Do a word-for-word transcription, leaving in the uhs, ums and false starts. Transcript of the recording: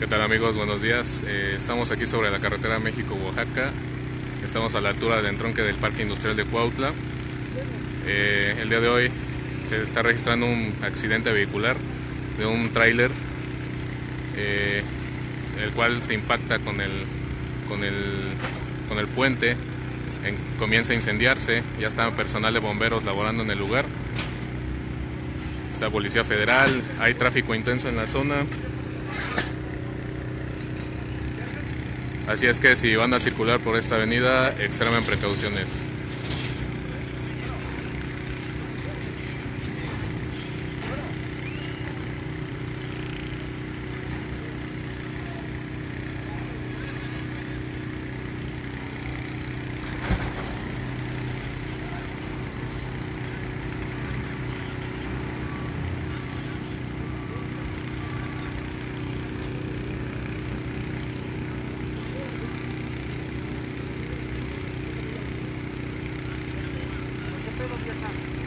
¿Qué tal, amigos? Buenos días. Eh, estamos aquí sobre la carretera México-Oaxaca. Estamos a la altura del entronque del Parque Industrial de Cuautla. Eh, el día de hoy se está registrando un accidente vehicular de un tráiler, eh, el cual se impacta con el, con el, con el puente. En, comienza a incendiarse. Ya está personal de bomberos laborando en el lugar. Está Policía Federal. Hay tráfico intenso en la zona. Así es que si van a circular por esta avenida, extremen precauciones. ¿Qué pedo, vieja?